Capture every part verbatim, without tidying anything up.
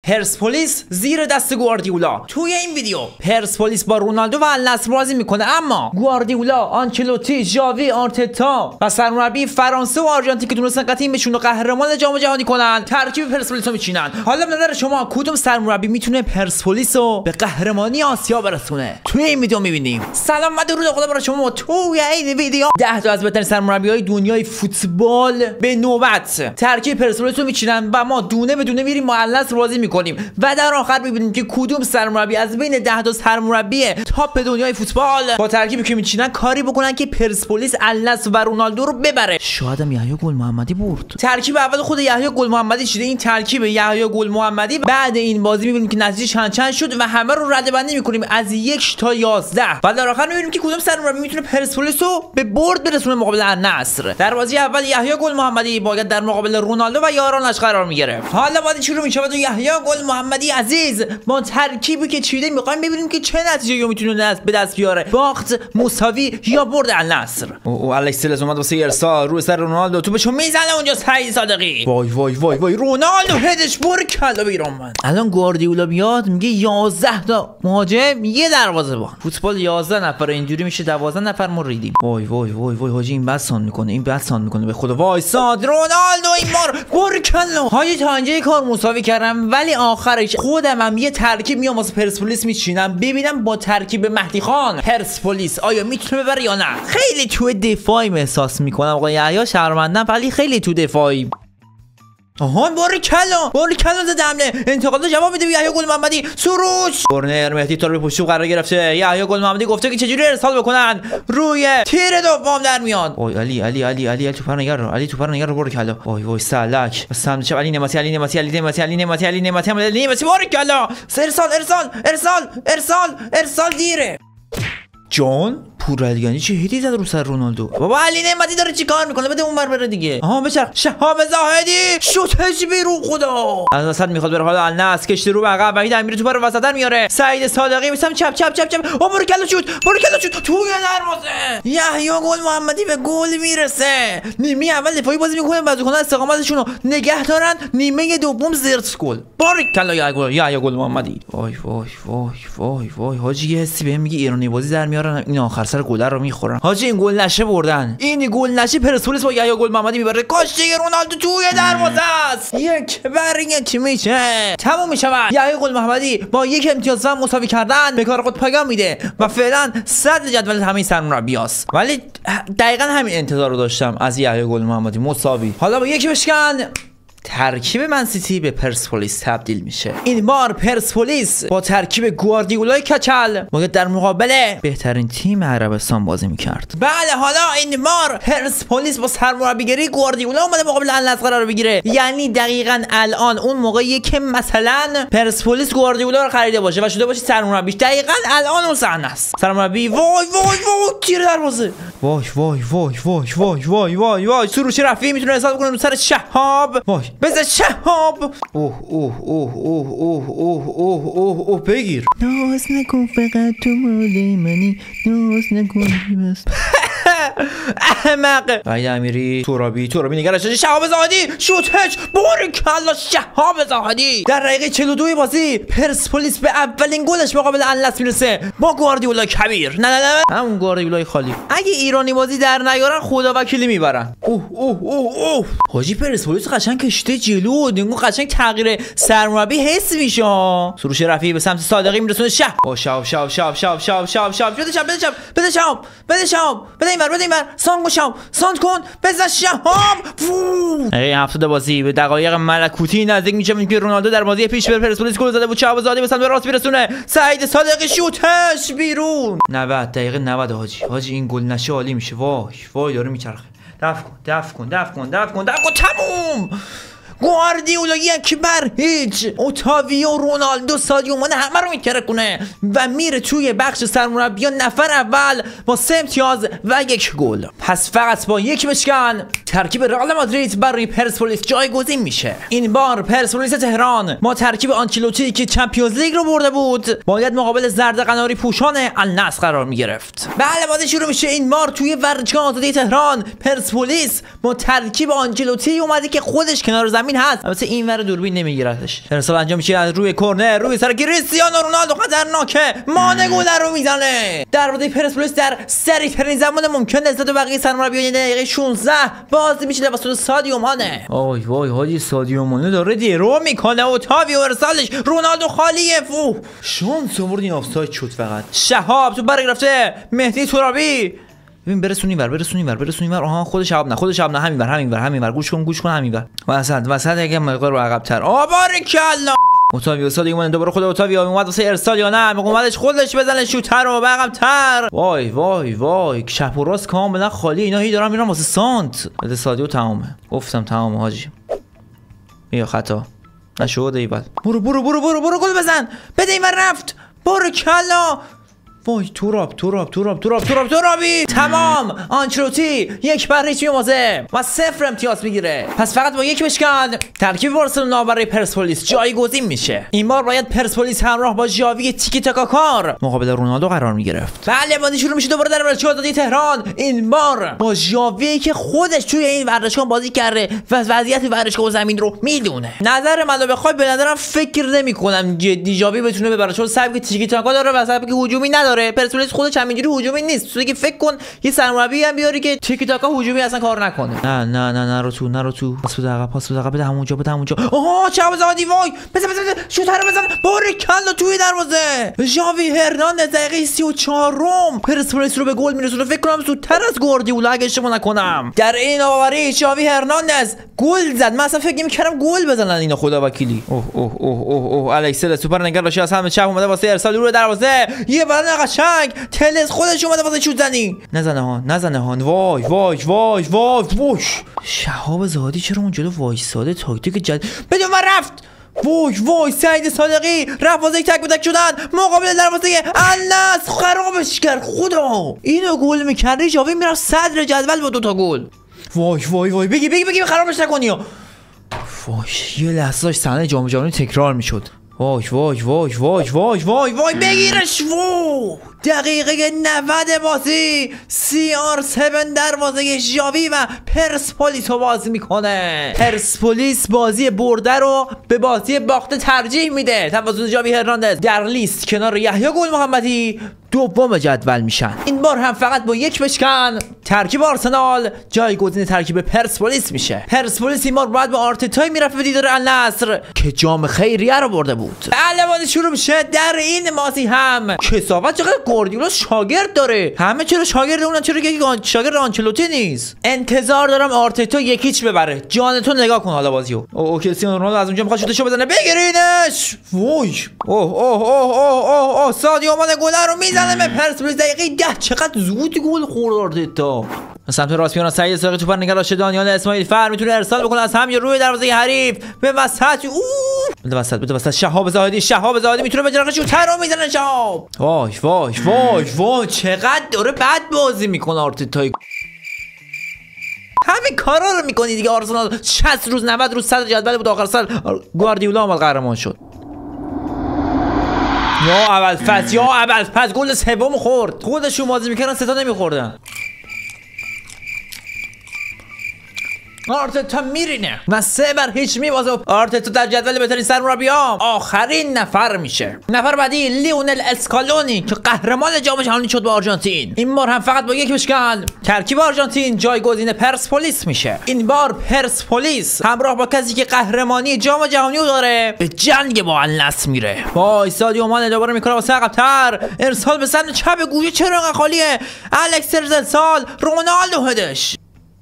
پرسپولیس زیر دست گواردیولا. توی این ویدیو پرسپولیس با رونالدو و النصر بازی میکنه، اما گواردیولا، آنچلوتی، ژاوی، آرتتا و سرمربی فرانسه و آرژانتین که تونستن تیمشون رو قهرمان جام جهانی کنن ترکیب پرسپولیس رو میچینن. حالا به نظر شما کدوم سرمربی میتونه پرسپولیس رو به قهرمانی آسیا برسونه؟ توی این ویدیو میبینیم. سلام و درود خدا برای شما. توی این ویدیو ده تا از بهترین سرمربی‌های دنیای فوتبال به نوبت ترکیب پرسپولیس رو میچینن و ما دونه به دونه میریم مثلث بازی میکنیم و در آخر میبینیم که کدوم سرمربی از بین ده تا سرمربی تاپ دنیای فوتبال با ترکیبی که میچینن کاری بکنن که پرسپولیس النصر و رونالدو رو ببره. شاید هم یحیی گل محمدی برد. ترکیب اول خود یحیی گل محمدی شده. این ترکیب یحیی گل محمدی بعد این بازی میبینیم که نتیجه چند چند شد و همه رو رده‌بندی میکنیم از یک تا یازده و در آخر میبینیم که کدوم سرمربی میتونه پرسپولیس رو به برد برسونه مقابل النصر. در بازی اول یحیی گل محمدی باید در مقابل رونالدو و یارانش قرار میگرفت. حالا بازی شروع میشه و یحیی گل محمدی عزیز با ترکیبی که چیده میخوایم ببینیم که چه نتیجه‌ای میتونه به دست بیاره، باخت، مساوی یا برد النصر. او الکس تلز اومد واسه ارسال روی سر رونالدو، توپشو میزنه اونجا سعید صادقی. وای وای وای وای رونالدو هدش بر کلا به ایران من. الان گواردیولا بیاد میگه یازده تا مهاجم یه دروازه‌بان. فوتبال یازده نفر اینجوری میشه دوازده نفر ما ریدیم. وای وای وای وای حاجی این بس سان میکنه، این بس سان میکنه به خدا. وای ساد رونالدو این بار بر کلا. حاجی تا اینجای کار مساوی کردم ولی آخرش خودم هم یه ترکیب میام واسه پرسپولیس میچینم ببینم با ترکیب مهدی خان پرسپولیس آیا میتونه ببره یا نه. خیلی تو دفاعی احساس میکنم آقا یحیی شرمندم ولی خیلی تو دفاعی. آها باری کلا باری کلا زده حمله انتقاد جواب میده یحیی گل محمدی. سروش کورنر مهدی تا رو پشت قرار گرفته. یحیی گل محمدی گفته که چجوری ارسال بکنن روی تیر دوم در میاد. وای علی علی علی علی توپ نگر علی توپ نگر باری کلا. وای وای سلک سمت چپ علی نعمتی علی نعمتی علی نعمتی علی نعمتی علی نعمتی علی نعمتی باری کلا. ارسال ارسال ارسال ارسال ارسال دیره. جان پورعلیانی چه هدی زد رو سر رونالدو. بابا علی نعمتی داره چیکار میکنه؟ بده اونور بره دیگه. آها بچر شهاب زاهدی شوتش بیرون خدا. از وسط میخواد بره حالا النصر کشته رو به عقب وحید امیری توپ رو وسط در میاره. سعید صادقی میسم چپ چپ چپ چپ. او برو کلا شوت برو کلا شوت توی دروازه. یحیی گل محمدی به گل میرسه. نیمه اول دفاعی بازی میکنه بازیکن‌ها استقامتشون رو نگه دارن، نیمه دوم زرت گل. بارک کلا یحیی گل محمدی. وای وای وای وای وای حاجی یه حسی بهم میگه ایرانی بازی در میارن این آخر سر گل رو میخورن. حاجی این گل نشه بردن. این گل نشه پرسپولیس با یحیی گل محمدی میبره. کاش دیگه رونالدو توی دروازه است. یک بر یک میشه تموم میشه. یحیی گل محمدی با یک امتیاز هم مساوی کردن به کار خود پایان میده و فعلا صدر جدول همین سرمربیاست. ولی دقیقاً همین انتظار رو داشتم از یحیی گل محمدی مساوی. حالا با یکی بشکن ترکیب منسیتی به پرسپولیس تبدیل میشه. این بار پرسپولیس با ترکیب گواردیولای کچل باید در مقابل بهترین تیم عربستان بازی میکرد. بله حالا این بار پرسپولیس با سرمربیگری گواردیولا اومده مقابل النصر قرار بگیره. یعنی دقیقاً الان اون موقعیه که مثلا پرسپولیس گواردیولا رو خریده باشه و شده باشه سرمربیش. دقیقاً الان اون صحنه است. سرمربی وای وای وای تیر دروازه. وای وای وای وای وای وای وای وای سروش رفیعی میتونه حساب کنه رو سر شهاب. وای بزن شهاب. اوه اوه اوه اوه اوه اوه اوه اوه اوه بگیر. ناز نکن فقط تو مال منی ناز نکن بس. احمق. وحید امیری ترابی ترابی نگرش شهاب زاهدی شوتش باری کلا شهاب زاهدی. در دقیقه چهل و دو بازی پرسپولیس به اولین گلش مقابل النصر میرسه با گواردیولا کبیر. نه نه نه همون گواردیولای خالی. اگه ایرانی بازی در نیارن خدا وکیلی میبرن. اوه اوه اوه اوه حاجی پرسپولیس قشنگ کشته جلو. دیگه قشنگ تغییر سرمربی حس میشه. سروش رفیعی به سمت صادقی میرسونه. شه او شاب شاب شاب شاب شاب شاب شاب بده شاب بده شاب بده شاب بده شاب بده اینور بده اینور سانت کن شاب سانت کن بزن شهاب. ای هفتاد بازی به دقایق ملکوتی نزدیک میشه که رونالدو در بازی پیش به پرسپولیس گل زده بود. شهاب زاهدی به سمت راست میرسونه. سعید صادقی شوتش بیرون. نود دقیقه نود حاجی حاجی این گل نشه عالی میشه. وای وای داره میچرخه. دفع کن دفع کن دفع کن دفع کن دفع کن تموم. گواردیولا یک بر هیچ. اوتاویو رونالدو سادیو مانه همه رو میترکونه و میره توی بخش سرمربیان نفر اول با سه امتیاز و یک گل. پس فقط با یک بشکن ترکیب رئال مادرید برای پرسپولیس جایگزین میشه. این بار پرسپولیس تهران ما ترکیب آنچلوتی که چمپیونز لیگ رو برده بود باید مقابل زرد قناری پوشان النصر قرار میگرفت. بله بازی شروع میشه. این بار توی ورزشگاه آزادی تهران پرسپولیس با ترکیب آنچلوتی اومده که خودش کنار زمین همین هست. البته این ور دوربین نمیگیرتش. ارسال انجام میشه از روی کرنر روی سر کریستیانو رونالدو، خطرناکه، مانع گل رو میزنه. دروازه پرسپولیس در سریع ترین زمان ممکن نسبت به بقیه سرمربیان دقیقه شانزده باز میشه توسط سادیو مانه. وای وای حاجی سادیو مانه داره درو میکنه. اوتاویو ارسالش، رونالدو خالیه. فو شانس آوردین آفساید شد. فقط شهاب تو برگ رفته، مهدی ترابی ببین برسونی ور برسونی ور برسونی ور. آها خود شهاب نه خود شهاب نه همین ور همین ور همین ور. گوش کن گوش کن همین ور. وسط وسط اگه مقدار رو عقب تر. آ بارکالله. اوتاویو سادیو مانه دوباره خود اوتاویو اومد واسه ارسال یا نه اومدش خودش بزنه شوتر رو به عقب تر. وای وای وای چپ و راست کاملا خالی. اینا هی دارن میرن واسه سانت. بده سادیو تمامه. گفتم تمامه حاجی. بیا خطا نشد. ای بل برو برو برو برو برو گل بزن. بده اینور رفت. بارکالله. وای توراب توراب توراب توراب توراب تورابی. تمام. آنچلوتی یک بر هیچ میوازه و صفر امتیاز میگیره. پس فقط با یک بشکن ترکیب بارسلونا برای پرسپولیس جایگزین میشه. این بار باید پرسپولیس همراه با ژاوی تیکی تاکا کار مقابل رونالدو قرار میگرفت. بله بازی شروع میشه دوباره در ورزشگاه آزادی تهران. این بار با ژاوی که خودش توی این ورزشگاه بازی کرده و وضعیت ورزشگاه و زمین رو میدونه. نظر منو بخوای به نظرم فکر نمیکنم جدی ژاوی بتونه ببره، چون سبک تیکی تاکا داره و سبک هجومی نداره. پرسپولیس خودش همینجوری هجومی نیست. تو دیگه فکر کن یه سرمربی هم بیاری که تیکی تاکا هجومی اصلا کار نکنه. نه نه نه نه رو تو نه رو تو پاس بده عقب پاس بده عقب بده همونجا بده همونجا. آها چاو زادی وای بزن بزن بزن شوتر بزن. بارکالله توی دروازه. ژاوی هرناندز دقیقه سی و چهار پرسپولیس رو به گل میرسونه. فکر کنم زودتر از گواردیولا اگه اشتباه نکنم. در این آوری ژاوی هرناندز گل زد. من اصلا فکر می‌کردم گل بزنن اینا خدا وکیلی. اوه اوه اوه اوه اوه الکسل سوپر نگراشی از همه چپ اومده واسه ارسال رو دروازه. یه بدن قشنگ تلس خودش اومده واسه شوت زنی. نزنه ها نزنه ها. وای وای وای وای وای شهاب زادی چرا اون جلو وایساده؟ تاکتیک جدید بده من رفت. وای وای سعید صادقی رفت واسه تک به تک شدن مقابل دروازه النصر خرابش کرد. خدا اینو گل می‌کرد ژاوی میرفت صدر جدول با دو تا گل. وای وای وای بگی بگی بگی خرابش نکنی. وای یه لحظه‌اش صحنه جام جهانی تکرار میشد. وای وای وای وای وای وای وای بگیرش. وای دقیقه نود بازی سی آر هفت دروازه ژاوی و پرسپولیس رو بازی میکنه. پرسپولیس بازی برده رو به بازی باخته ترجیح میده. توسط ژاوی هرناندز در لیست کنار یحیی گل محمدی دوم جدول میشن. این بار هم فقط با یک بشکن ترکیب آرسنال جایگزین ترکیب پرسپولیس میشه. پرسپولیس این بار باید به آرتتای میرفت به دیدار النصر که جام خیریه رو برده بود. بله بازی شروع میشه. در این بازی هم کثافت چقدر گواردیولا شاگرد داره. همه چرا شاگرد اونن چرا یکی شاگرد آنچلوتی نیست. انتظار دارم آرتتا یکیچ ببره. جان تو نگاه کن حالا بازیو. او کریستیانو رونالدو از اونجا میخواد شوتشو بزنه. بگیرینش. وای اوه اوه اوه اوه اوه سادیو مانه گل رو میزنه به پرسپولیس دقیقه ده. چقدر زود گل خورد آرتتا. سمت راست میاد سعید صادقی توپ نگراشه. دانیال اسماعیل فر میتونه ارسال بکنه از هم روی دروازه حریف به وسط. اوه بده وسط بده وسط. شهاب زاهدی شهاب زاهدی میتونه به جرقه شوتر رو میزنه. شهاب وای وای وای وای چقدر داره بد بازی میکنه آرتتا. همین کارا رو میکنی دیگه. آرسنال شصت روز نود روز صدر جدول بود. آخر سال گواردیولا اومد قهرمان شد. یا اول فصل یا اول فصل گل سوم خورد. خودشون بازی میکردن سه تا نمیخوردن. آرتتا میرینه و سه بر هیچ میبازه. آرتتا در جدول بهترین سرمربی‌ها آخرین نفر میشه. نفر بعدی لیونل اسکالونی که قهرمان جام جهانی شد با آرژانتین. این بار هم فقط با یک بشکن ترکیب آرژانتین جایگزین پرسپولیس میشه. این بار پرسپولیس همراه با کسی که قهرمانی جام جهانی رو داره به جنگ با النصر میره. وای سادیو مانه دوباره میکنه واسه عقب‌تر. ارسال به سمت چپ گوشه چرا انقدر خالیه. الکس ارسال رونالدو هدش.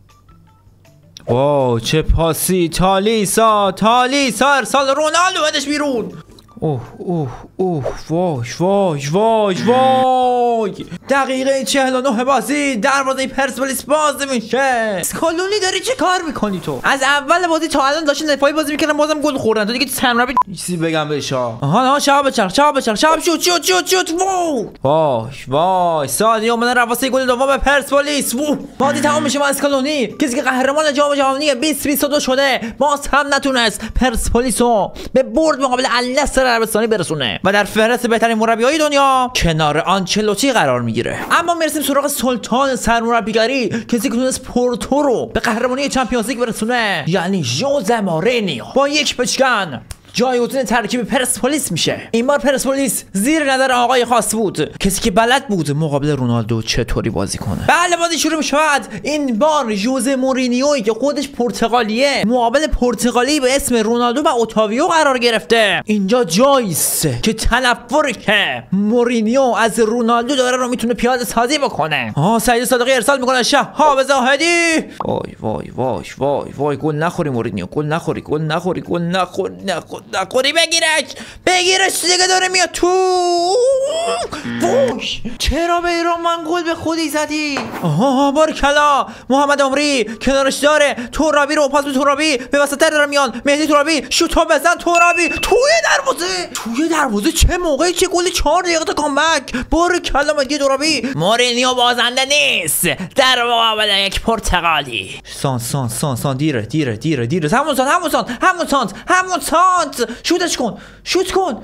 واو چه پاسی. تالیسا تالیسا ارسال رونالدو هدش بیرون. اوه اوه اوه وای وای وای وای دقیقه چهل و نه بازی دروازه پرسپولیس باز میشه. اسکالونی داری چه کار میکنی تو؟ از اول بازی تا الان داشتن دفاعی بازی میکردن بازم گل خوردن. تو دیگه سرمربی چیزی بگم بهش ها. آها ها شهاب بچرخ شهاب بچرخ شهاب شوت شوت شوت شوت. وای وای وای سادیو مانه رفت واسه گل دوم پرسپولیس. بازی تمام میشه با اسکالونی کسی که قهرمان جام جهانی بیست بیست و دو شده باز هم نتونست پرسپولیس رو به برد مقابل النصر عربستانی برسونه و در فهرست بهترین مربیای دنیا کنار آنچلوتی قرار میگیره. اما میرسیم سراغ سلطان سرمربیگری، کسی که تونست پورتو رو به قهرمانی چمپیونز لیگ برسونه، یعنی ژوزه مورینیو. با یک بچکن جایگزین ترکیب پرسپولیس میشه. این بار پرسپولیس زیر نظر آقای خاص بود، کسی که بلد بود مقابل رونالدو چطوری بازی کنه. بله بازی شروع میشود. این بار ژوزه مورینیوی که خودش پرتغالیه مقابل پرتغالی به اسم رونالدو و اوتاویو قرار گرفته. اینجا جایست که تلفظی که مورینیو از رونالدو داره رو میتونه پیاده سازی بکنه. آها سعید صادقی ارسال میکنه شهاب زاهدی. وای وای وای وای وای گل نخوری مورینیو، گل نخوری، گل نخوری، گل نخوری، نخوری نخوری بگیرش بگیرش دیگه داره میاد تو. ووش چرا به ایران من گل به خودی زدی؟ آها بارکلا محمد عمری کنارش داره، ترابی رو پاس به ترابی به وسط داره میان، مهدی ترابی شوت بزن، ترابی توی دروازه توی دروازه چه موقعی چه گل چهار دقیقه تا کامبک. بارکلا مهدی ترابی. مورینیو بازنده نیست در مقابل یک پرتغالی. سان سان سان سان دیره دیره دیره دیره همون سان همون سان همون سان همون سان شوتش کن شوت کن.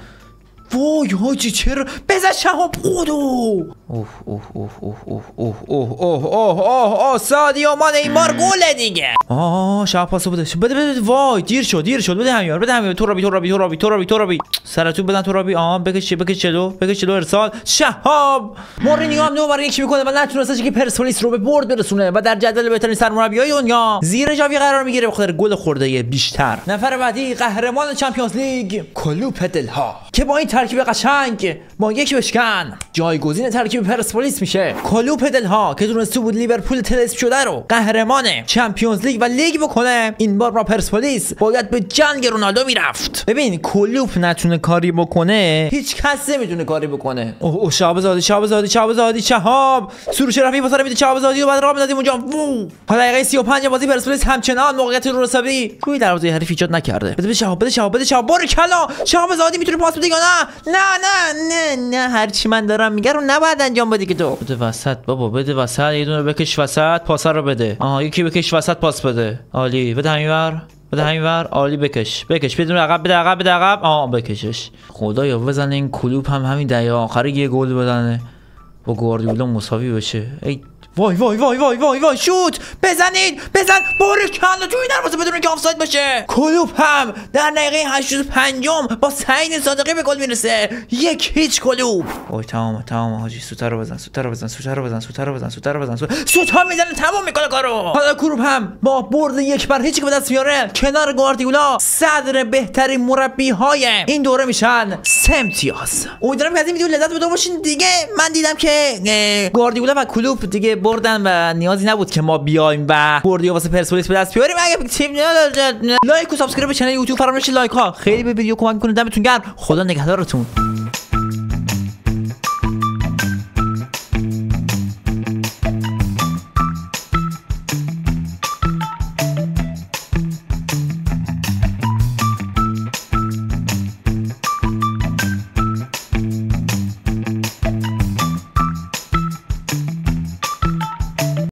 وای حاجی چرا بزن شهاب خودو. اوه اوه اوه اوه اوه اوه اوه اوه اوه اوه اوه سادیو مان این بار گله دیگه. آه شهاب پاسو بده بده بده. وای دیر شد دیر شد. بده همیار بده همیار. ترابی ترابی ترابی ترابی ترابی سرتون بدن ترابی. آها بکش بکش چلو بکش چلو ارسال. شهاب مورینیو هم دوباره یکی میکنه و نتونسته که پرسپولیس رو به برد برسونه و در جدول بهترین سرمربیای دنیا زیر ژاوی قرار میگیره به خاطر گل خورده بیشتر. نفر بعدی قهرمان چمپیونز لیگ کلوپ دلها که با این ترکیب قشنگ با یک بشکن جایگزین ترکیب پرسپولیس میشه. کلوپ دلها که تونسته بود لیورپول تلسپ شده رو قهرمان چمپیونز لیگ و لیگ بکنه، این بار با پرسپولیس باید به جنگ رونالدو میرفت. ببین کلوپ نتونه کاری بکنه هیچ کس نمیتونه کاری بکنه. اوه اوه شهاب زادی شهاب زادی شهاب زادی شهاب سروش رفی پاسا میده شهاب زادی و بعد راه میدادیم اونجا. وو دقیقه سی و پنج بازی پرسپولیس همچنان موقعیت رو حسابی روی دروازه حریف ایجاد نکرده. بده شهاب بده شهاب بده شهاب بارکلا. شهاب زادی میتونه پاس بده یا نه؟ نه نه نه نه هر چی من دارم میگم رو نباید انجام بدی که تو. بده وسط بابا بده وسط. یه دونه بکش وسط پاس رو بده. آها یکی بکش وسط پاس بده. عالی. بده همینور بده همینور. عالی بکش بکش بدون عقب بده عقب بده عقب. آها بکشش. خدایا بزنه این کلوپ هم همین دقیقه آخر یه گل بزنه با گواردیولا مساوی بشه. ای وای وای وای وای وای وای شوت بزنید بزن بارکلا توی دروازه بدون اینکه آفساید باشه. کلوپ هم در دقیقه هشتاد و پنج با سعید صادقی به گل میرسه. یک هیچ کلوپ. وای تمام تمام حاجی سوتا رو بزن سوتا رو بزن سوتا رو بزن سوتا رو بزن سوتا رو بزن سوتا میزنه تمام میکنه کارو. حالا کلوپ هم با برد یک بر هیچ که به دست میاره کنار گواردیولا صدر بهترین مربی های این دوره میشن سه امتیاز. امیدوارم که از این ویدیو لذت برده باشین. دیگه من دیدم که گواردیولا و کلوپ دیگه بردن و نیازی نبود که ما بیایم و بردی واسه پرسپولیس به دست بیاریم. اگه تیم لایک و سابسکرایب به کانال یوتیوب فراموش لایک ها خیلی به ویدیو کمک میکنه. دمتون گرم. خدا نگهدارتون.